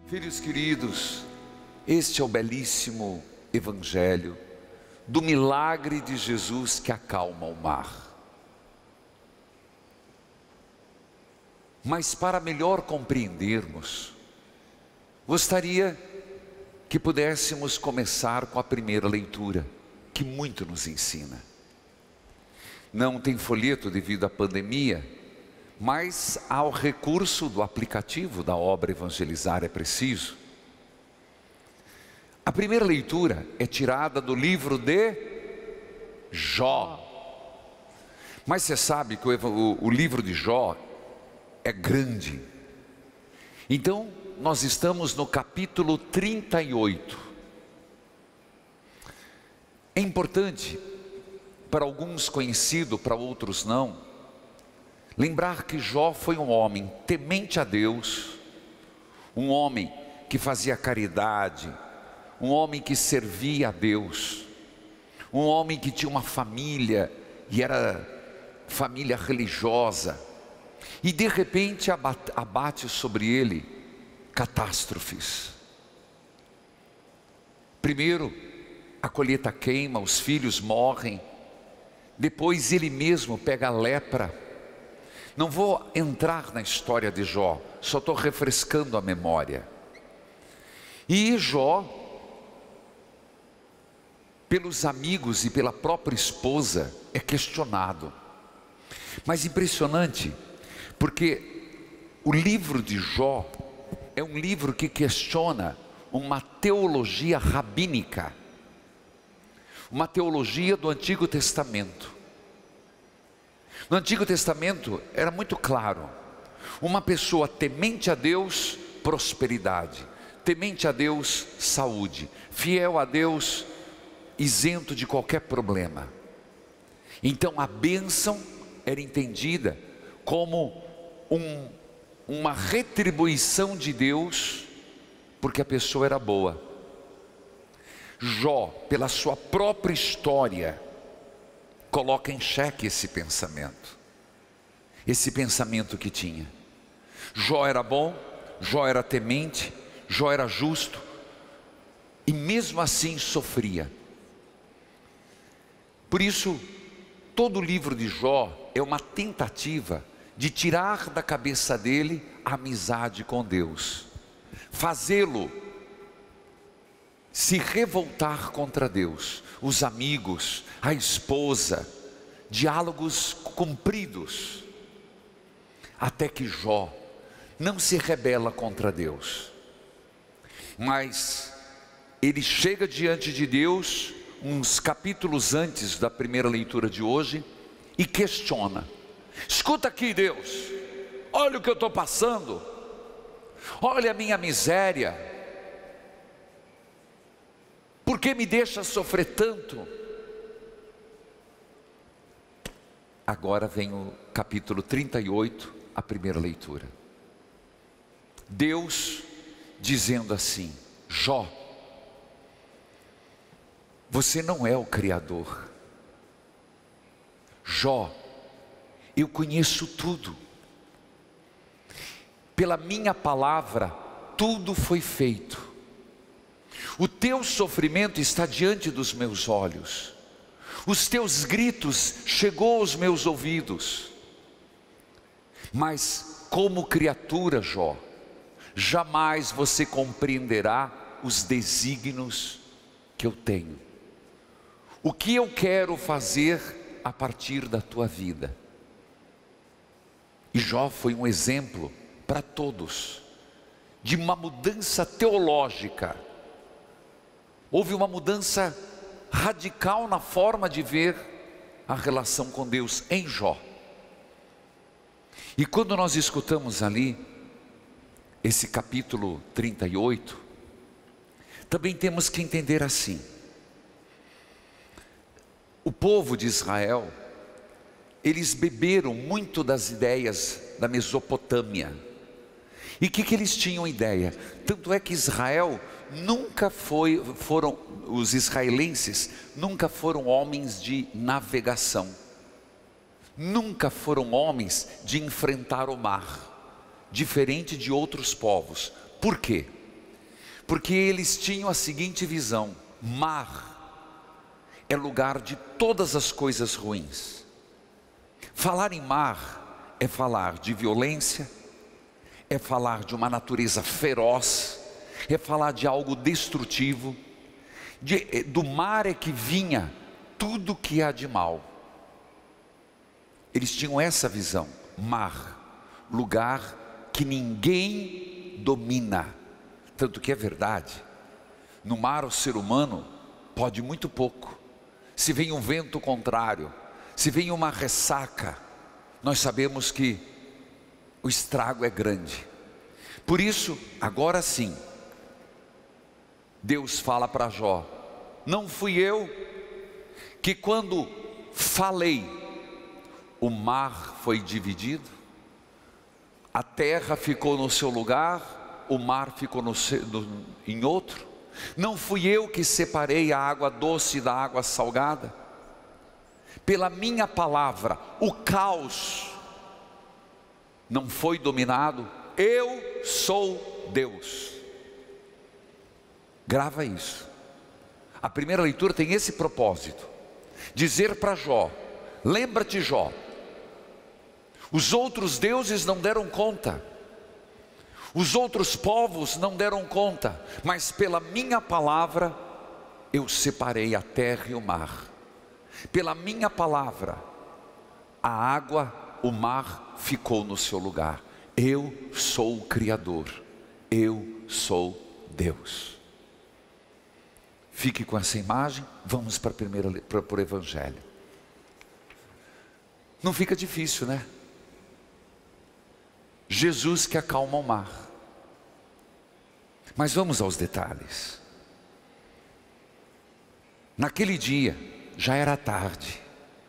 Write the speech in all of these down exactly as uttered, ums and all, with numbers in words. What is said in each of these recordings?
Filhos queridos, este é o belíssimo Evangelho do milagre de Jesus que acalma o mar. Mas para melhor compreendermos, gostaria que pudéssemos começar com a primeira leitura, que muito nos ensina. Não tem folheto devido à pandemia, mas há o recurso do aplicativo da obra Evangelizar é Preciso. A primeira leitura é tirada do livro de Jó. Mas você sabe que o, o, o livro de Jó é grande. Então, nós estamos no capítulo trinta e oito. É importante, para alguns conhecido, para outros não, lembrar que Jó foi um homem temente a Deus, um homem que fazia caridade, um homem que servia a Deus, um homem que tinha uma família e era família religiosa, e de repente abate, abate sobre ele catástrofes. Primeiro, a colheita queima, os filhos morrem, depois ele mesmo pega a lepra. Não vou entrar na história de Jó, só estou refrescando a memória. E Jó, pelos amigos e pela própria esposa, é questionado. Mas impressionante, porque o livro de Jó é um livro que questiona uma teologia rabínica, uma teologia do Antigo Testamento. No Antigo Testamento era muito claro: uma pessoa temente a Deus, prosperidade; temente a Deus, saúde; fiel a Deus, isento de qualquer problema. Então a bênção era entendida como um, uma retribuição de Deus, porque a pessoa era boa. Jó, pela sua própria história, coloca em xeque esse pensamento, esse pensamento que tinha. Jó era bom, Jó era temente, Jó era justo, e mesmo assim sofria. Por isso, todo o livro de Jó é uma tentativa de tirar da cabeça dele a amizade com Deus, fazê-lo se revoltar contra Deus, os amigos, a esposa, diálogos compridos, até que Jó não se rebela contra Deus, mas ele chega diante de Deus uns capítulos antes da primeira leitura de hoje e questiona: escuta aqui, Deus, olha o que eu estou passando, olha a minha miséria, por que me deixa sofrer tanto? Agora vem o capítulo trinta e oito, a primeira leitura. Deus dizendo assim: Jó, você não é o Criador. Jó, eu conheço tudo. Pela minha palavra, tudo foi feito. O teu sofrimento está diante dos meus olhos. Os teus gritos chegou aos meus ouvidos. Mas como criatura, Jó, jamais você compreenderá os desígnios que eu tenho. O que eu quero fazer a partir da tua vida. E Jó foi um exemplo para todos de uma mudança teológica. Houve uma mudança radical na forma de ver a relação com Deus em Jó. E quando nós escutamos ali esse capítulo trinta e oito, também temos que entender assim: o povo de Israel, eles beberam muito das ideias da Mesopotâmia. E o que, que eles tinham ideia? Tanto é que Israel nunca foi, foram, os israelenses nunca foram homens de navegação, nunca foram homens de enfrentar o mar, diferente de outros povos. Por quê? porque eles tinham a seguinte visão: mar é lugar de todas as coisas ruins. Falar em mar é falar de violência, é falar de uma natureza feroz, é falar de algo destrutivo. De, do mar é que vinha tudo que há de mal. Eles tinham essa visão: mar, lugar que ninguém domina. Tanto que é verdade, no mar o ser humano pode muito pouco. Se vem um vento contrário, se vem uma ressaca, nós sabemos que o estrago é grande. Por isso, agora sim, Deus fala para Jó: não fui eu que quando falei, o mar foi dividido, a terra ficou no seu lugar, o mar ficou no, no, em outro? Não fui eu que separei a água doce da água salgada? Pela minha palavra, o caos não foi dominado? Eu sou Deus. Grava isso. A primeira leitura tem esse propósito: dizer para Jó: lembra-te, Jó, os outros deuses não deram conta, os outros povos não deram conta, mas pela minha palavra eu separei a terra e o mar. Pela minha palavra, a água, o mar ficou no seu lugar. Eu sou o Criador, eu sou Deus. Fique com essa imagem. Vamos para a primeira, para, para o Evangelho. Não fica difícil, né? Jesus que acalma o mar. Mas vamos aos detalhes. Naquele dia, já era tarde.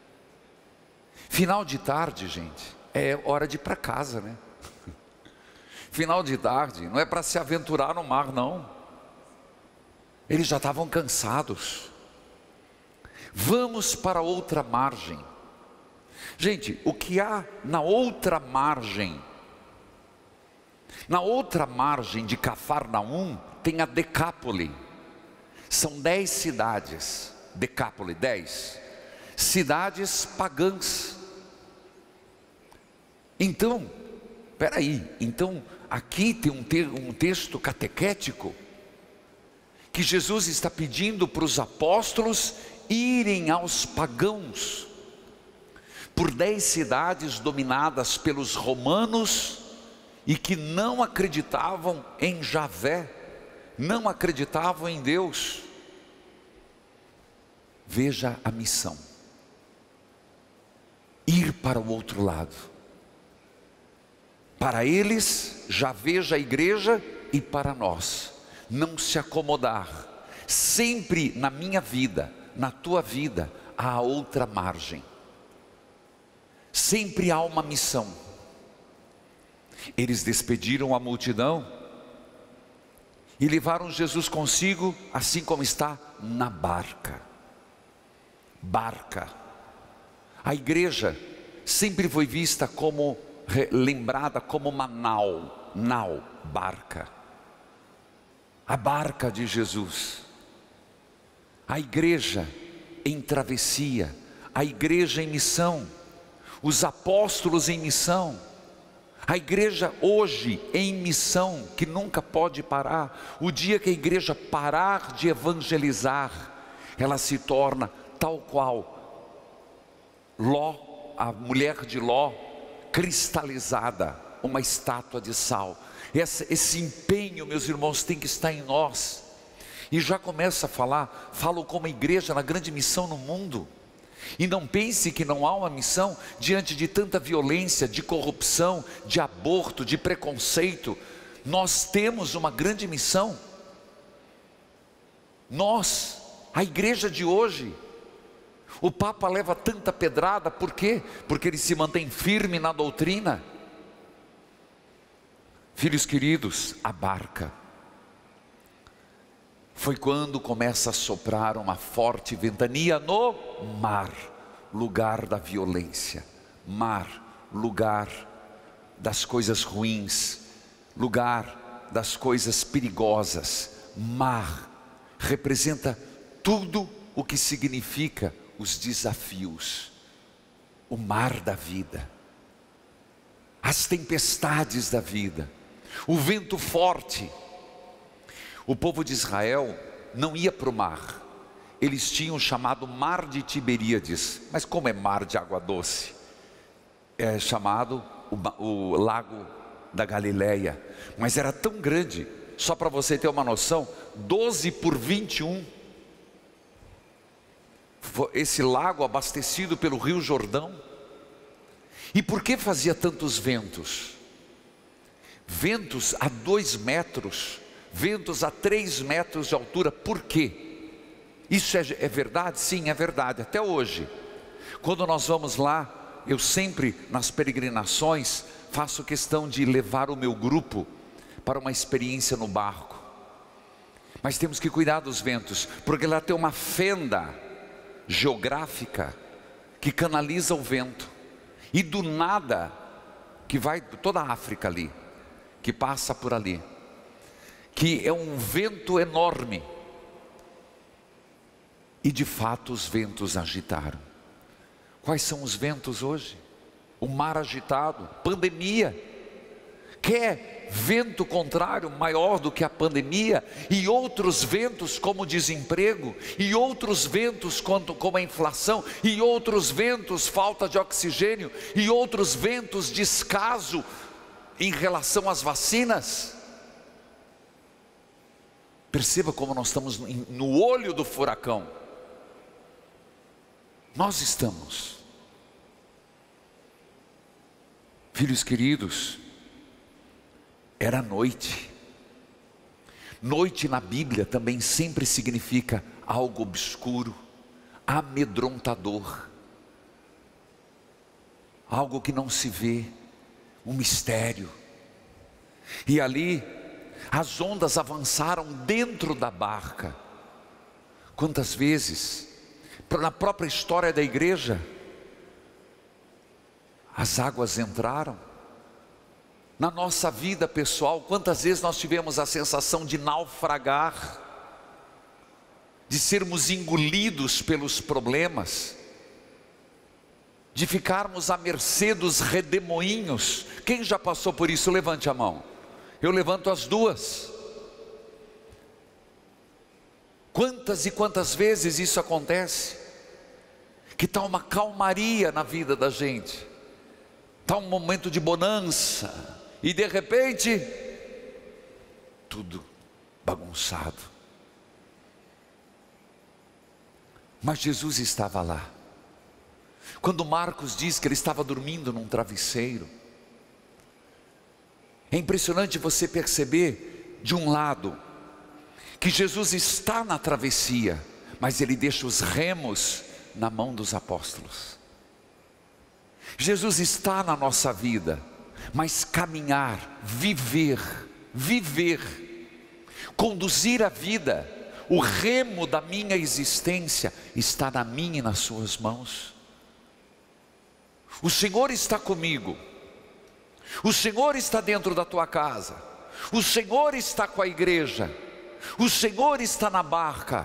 Final de tarde, gente, é hora de ir para casa, né? Final de tarde não é para se aventurar no mar, não. Eles já estavam cansados. Vamos para outra margem. Gente, o que há na outra margem? Na outra margem de Cafarnaum tem a Decápole. São dez cidades. Decápole, dez cidades pagãs. Então, peraí, então aqui tem um, te um texto catequético que Jesus está pedindo para os apóstolos irem aos pagãos, por dez cidades dominadas pelos romanos e que não acreditavam em Javé, não acreditavam em Deus. Veja a missão: ir para o outro lado. Para eles, já veja a igreja, e para nós, não se acomodar. Sempre na minha vida, na tua vida, há outra margem. Sempre há uma missão. Eles despediram a multidão e levaram Jesus consigo, assim como está na barca. Barca. A igreja sempre foi vista como, lembrada como uma nau, nau, barca. A barca de Jesus. A igreja em travessia, a igreja em missão, os apóstolos em missão, a igreja hoje em missão, que nunca pode parar. O dia que a igreja parar de evangelizar, ela se torna tal qual Ló, a mulher de Ló, cristalizada, uma estátua de sal. Esse, esse empenho, meus irmãos, tem que estar em nós. E já começa a falar, falo como igreja na grande missão no mundo. E não pense que não há uma missão diante de tanta violência, de corrupção, de aborto, de preconceito. Nós temos uma grande missão. Nós, a igreja de hoje. O Papa leva tanta pedrada, por quê? Porque ele se mantém firme na doutrina. Filhos queridos, a barca. Foi quando começa a soprar uma forte ventania no mar, lugar da violência, mar, lugar das coisas ruins, lugar das coisas perigosas, mar representa tudo o que significa os desafios, o mar da vida, as tempestades da vida, o vento forte. O povo de Israel não ia para o mar, eles tinham o chamado mar de Tiberíades, mas como é mar de água doce, é chamado o, o lago da Galileia, mas era tão grande, só para você ter uma noção, doze por vinte e um, esse lago abastecido pelo rio Jordão. E por que fazia tantos ventos? Ventos a dois metros, ventos a três metros de altura. Por quê? Isso é, é verdade? Sim, é verdade, até hoje. Quando nós vamos lá, eu sempre nas peregrinações faço questão de levar o meu grupo para uma experiência no barco. Mas temos que cuidar dos ventos, porque lá tem uma fenda geográfica que canaliza o vento. E do nada, que vai toda a África ali, que passa por ali, que é um vento enorme. E de fato os ventos agitaram. Quais são os ventos hoje? O mar agitado, pandemia. Quer vento contrário maior do que a pandemia? E outros ventos como o desemprego, e outros ventos como a inflação, e outros ventos falta de oxigênio, e outros ventos descaso em relação às vacinas. Perceba como nós estamos no olho do furacão. Nós estamos. Filhos queridos, era noite. Noite na Bíblia também sempre significa algo obscuro, amedrontador, algo que não se vê, um mistério. E ali as ondas avançaram dentro da barca. Quantas vezes, na própria história da igreja, as águas entraram. Na nossa vida pessoal, quantas vezes nós tivemos a sensação de naufragar, de sermos engolidos pelos problemas, de ficarmos à mercê dos redemoinhos. Quem já passou por isso? Levante a mão. Eu levanto as duas. Quantas e quantas vezes isso acontece? Que está uma calmaria na vida da gente, está um momento de bonança, e de repente, tudo bagunçado. Mas Jesus estava lá. Quando Marcos diz que ele estava dormindo num travesseiro, é impressionante você perceber, de um lado, que Jesus está na travessia, mas ele deixa os remos na mão dos apóstolos. Jesus está na nossa vida, mas caminhar, viver, viver, conduzir a vida, o remo da minha existência está na minha e nas suas mãos. O Senhor está comigo, o Senhor está dentro da tua casa, o Senhor está com a igreja, o Senhor está na barca,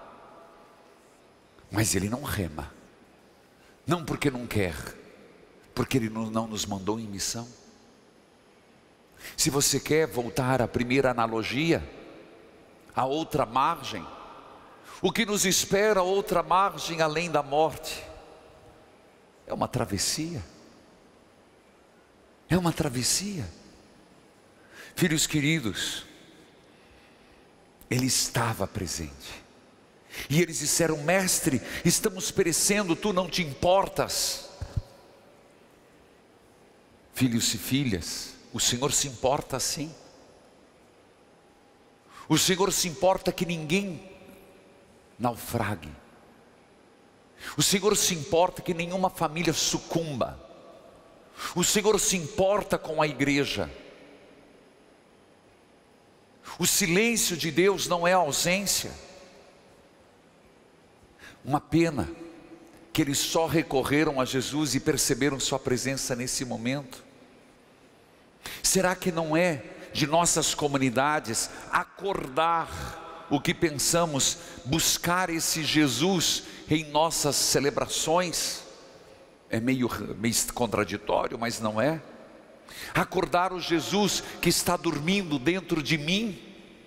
mas Ele não rema, não porque não quer, porque Ele não nos mandou em missão. Se você quer voltar à primeira analogia, a outra margem, o que nos espera a outra margem além da morte, é uma travessia, é uma travessia. Filhos queridos, Ele estava presente, e eles disseram: mestre, estamos perecendo, tu não te importas? Filhos e filhas, o Senhor se importa sim. O Senhor se importa que ninguém naufrague. O Senhor se importa que nenhuma família sucumba. O Senhor se importa com a igreja. O silêncio de Deus não é ausência. Uma pena que eles só recorreram a Jesus e perceberam sua presença nesse momento. Será que não é de nossas comunidades acordar o que pensamos, buscar esse Jesus em nossas celebrações. É meio, meio contraditório, mas não é. Acordar o Jesus que está dormindo dentro de mim.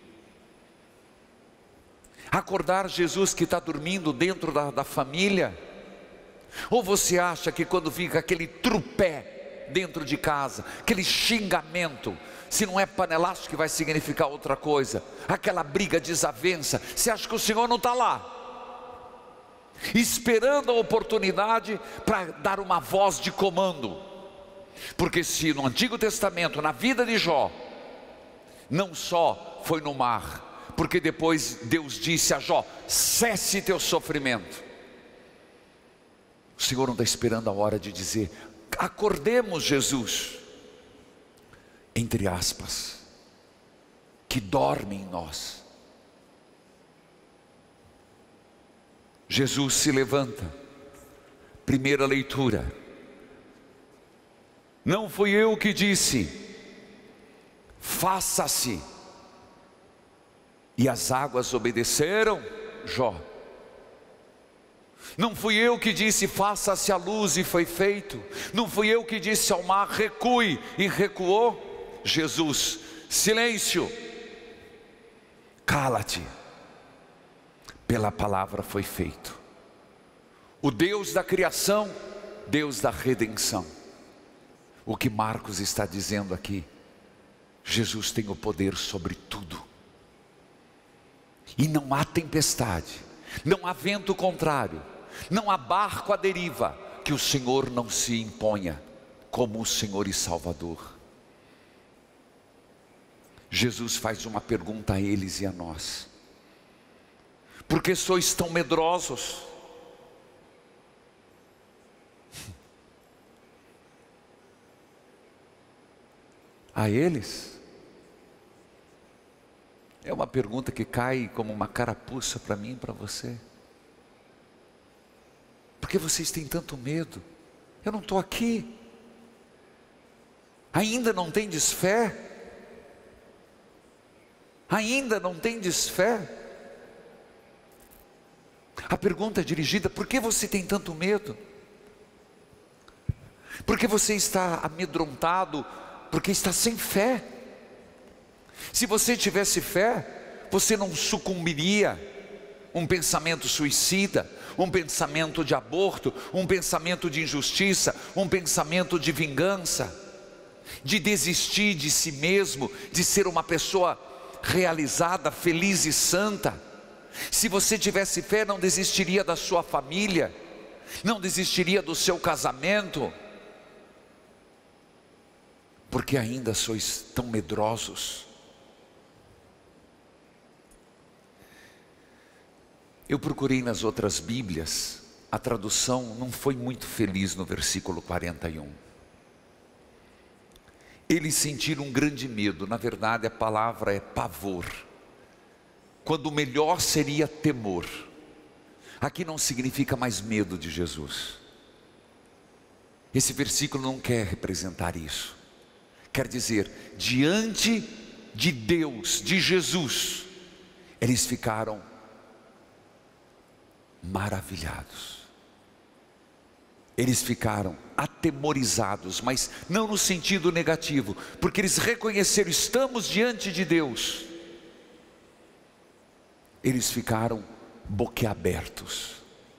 Acordar Jesus que está dormindo dentro da, da família. Ou você acha que quando fica aquele trupé dentro de casa, aquele xingamento, se não é panelaço que vai significar outra coisa, aquela briga, desavença, você acha que o Senhor não está lá? Esperando a oportunidade para dar uma voz de comando. Porque se no Antigo Testamento, na vida de Jó, não só foi no mar, porque depois Deus disse a Jó: cesse teu sofrimento. O Senhor não está esperando a hora de dizer: acordemos Jesus, entre aspas, que dorme em nós. Jesus se levanta, primeira leitura. Não fui eu que disse, faça-se, e as águas obedeceram, Jó. Não fui eu que disse, faça-se a luz, e foi feito. Não fui eu que disse ao mar, recue, e recuou. Jesus, silêncio, cala-te, pela palavra foi feito. O Deus da criação, Deus da redenção. O que Marcos está dizendo aqui, Jesus tem o poder sobre tudo. E não há tempestade, não há vento contrário, não há barco à deriva, que o Senhor não se imponha como o Senhor e Salvador. Jesus faz uma pergunta a eles e a nós: por que sois tão medrosos? A eles? É uma pergunta que cai como uma carapuça para mim e para você. Por que vocês têm tanto medo? Eu não estou aqui. Ainda não tendes fé? Ainda não tendes fé? A pergunta é dirigida: por que você tem tanto medo? Por que você está amedrontado? Porque está sem fé. Se você tivesse fé, você não sucumbiria a um pensamento suicida, um pensamento de aborto, um pensamento de injustiça, um pensamento de vingança, de desistir de si mesmo, de ser uma pessoa realizada, feliz e santa. Se você tivesse fé, não desistiria da sua família, não desistiria do seu casamento. Porque ainda sois tão medrosos. Eu procurei nas outras Bíblias, a tradução não foi muito feliz no versículo quarenta e um. Eles sentiram um grande medo. Na verdade a palavra é pavor, quando o melhor seria temor. Aqui não significa mais medo de Jesus. Esse versículo não quer representar isso. Quer dizer, diante de Deus, de Jesus, eles ficaram maravilhados. Eles ficaram atemorizados, mas não no sentido negativo, porque eles reconheceram: estamos diante de Deus. Eles ficaram boquiabertos,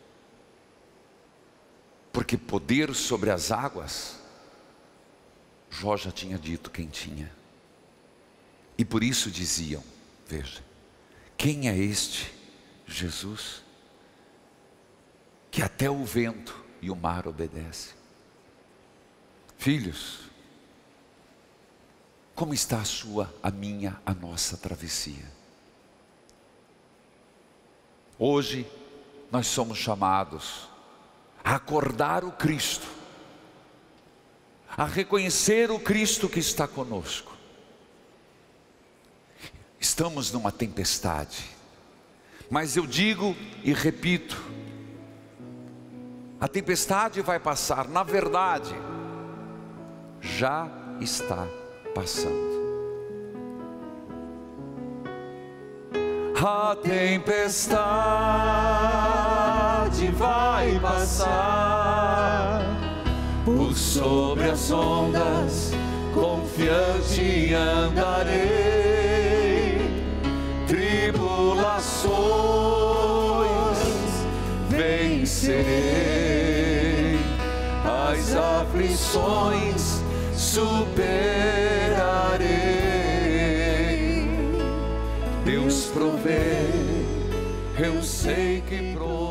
porque poder sobre as águas, Jó já tinha dito quem tinha. E por isso diziam: veja, quem é este Jesus, que até o vento e o mar obedecem? Filhos, como está a sua, a minha, a nossa travessia? Hoje nós somos chamados a acordar o Cristo, a reconhecer o Cristo que está conosco. Estamos numa tempestade, mas eu digo e repito: a tempestade vai passar. Na verdade, já está passando. A tempestade vai passar, por sobre as ondas confiante andarei. Tribulações vencerei, as aflições superarei. Deus provê, eu sei que provê.